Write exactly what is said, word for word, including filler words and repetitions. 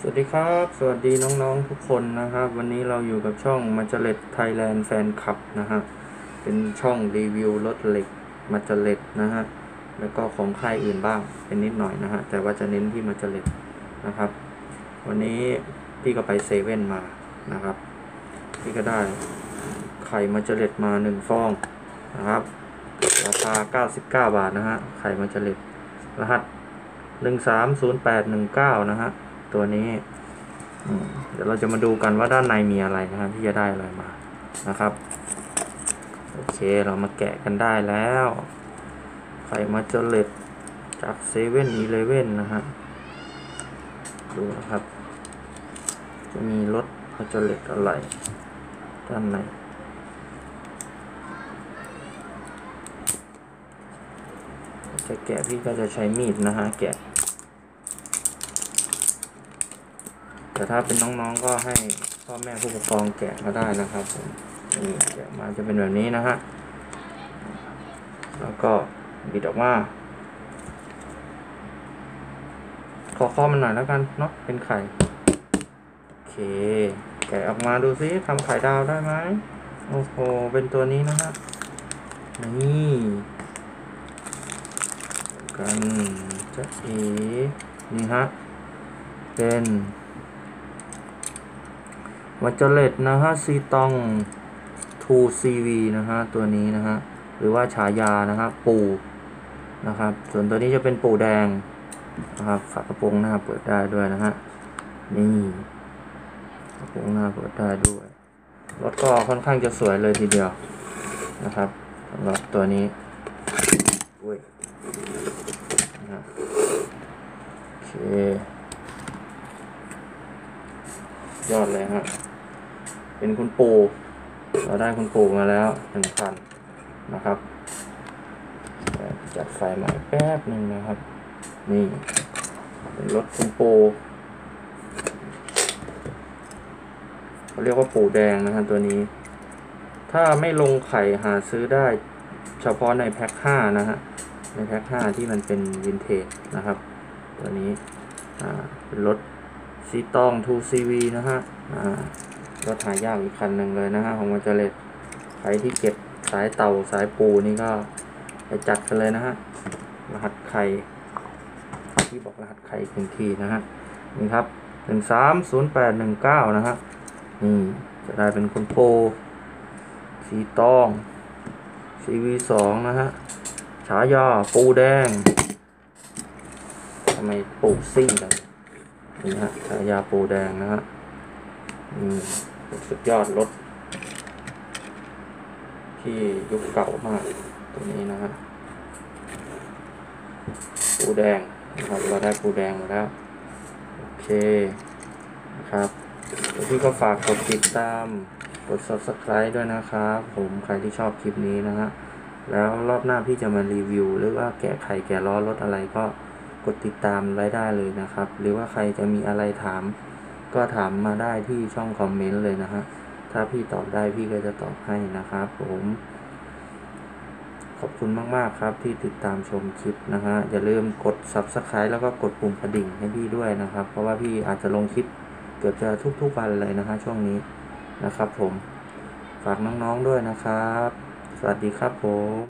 สวัสดีครับสวัสดีน้องๆทุกคนนะครับวันนี้เราอยู่กับช่องมาจเลตไทยแลนด์แฟนคลับนะฮะเป็นช่องรีวิวรถเหล็กมาจเลตนะฮะแล้วก็ของค่ายอื่นบ้างเป็นนิดหน่อยนะฮะแต่ว่าจะเน้นที่มาจเลตนะครับวันนี้พี่ก็ไปเซเว่นมานะครับพี่ก็ได้ไข่มาจเลตมาหนึ่งฟองนะครับราคาเก้าสิบเก้าบาทนะฮะไข่มาจเลตรหัสหนึ่งสามศูนย์แปดหนึ่งเก้านะฮะตัวนี้เดี๋ยวเราจะมาดูกันว่าด้านในมีอะไรนะครับที่จะได้อะไรมานะครับโอเคเรามาแกะกันได้แล้วไข่มาจเลตจากเซเว่นอีเลฟเว่นนะฮะดูนะครับจะมีรถมาจเลตอะไรด้านในจะแกะพี่ก็จะใช้มีดนะฮะแกะแต่ถ้าเป็นน้องๆก็ให้พ่อแม่ผู้ปกครองแกะมาได้นะครับผมนี่แกะมาจะเป็นแบบนี้นะฮะแล้วก็บิดออกมาขอข้อมันหน่อยแล้วกันเนาะเป็นไข่โอเคแกะออกมาดูซิทำไข่ดาวได้ไหมโอ้โหเป็นตัวนี้นะฮะนี่กันจะเอ๋นี่ฮะเป็นมาจเลตนะฮะซีตอง ทู ซี วี นะฮะตัวนี้นะฮะหรือว่าฉายานะฮะปูนะครับส่วนตัวนี้จะเป็นปูแดงนะครับฝากระโปรงหน้าเปิดได้ด้วยนะฮะนี่กระโปรงหน้าเปิดได้ด้วยรถก็ค่อนข้างจะสวยเลยทีเดียวนะครับสำหรับตัวนี้อุ้ยนะโอเคยอดเลยฮะเป็นคุณปูเราได้คุณปูมาแล้วหนึ่งคันนะครับจัดไฟใหม่แป๊บหนึ่งนะครับนี่เป็นรถคุณปูเขาเรียกว่าปูแดงนะฮะตัวนี้ถ้าไม่ลงไข่หาซื้อได้เฉพาะในแพ็คห้านะฮะในแพ็คห้าที่มันเป็นวินเทจนะครับตัวนี้อ่าเป็นรถซีตอง ทู ซี วี นะฮะอ่ารถหายากอีกคันหนึ่งเลยนะฮะของมาจเลตใครที่เก็บสายเต่าสายปูนี่ก็ไปจัดกันเลยนะฮะรหัสไข่ที่บอกรหัสไข่อีกหนึ่งทีนะฮะนี่ครับหนึ่งสามศูนย์แปดหนึ่งเก้านะฮะนี่จะได้เป็นคนโปสีตอง ซี วี สอง นะฮะฉายาปูแดงทำไมปูซิ่งกันนี่ฮะฉายาปูแดงนะฮะอืมสุดยอดรถที่ยุคเก่ามากตัวนี้นะฮะปูแดงนะครับเราได้ปูแดงมาแล้วโอเคนะครับพี่ก็ฝากกดติดตามกด ซับสไครบ์ ด้วยนะครับผมใครที่ชอบคลิปนี้นะฮะแล้วรอบหน้าพี่จะมารีวิวหรือว่าแกะไข่แกะล้อรถอะไรก็กดติดตามไว้ได้เลยนะครับหรือว่าใครจะมีอะไรถามก็ถามมาได้ที่ช่องคอมเมนต์เลยนะฮะถ้าพี่ตอบได้พี่ก็จะตอบให้นะครับผมขอบคุณมากๆครับที่ติดตามชมคลิปนะฮะอย่าลืมกด ซับสไครบ์ แล้วก็กดปุ่มกระดิ่งให้พี่ด้วยนะครับเพราะว่าพี่อาจจะลงคลิปเกือบจะทุกๆวันเลยนะฮะช่วงนี้นะครับผมฝากน้องๆด้วยนะครับสวัสดีครับผม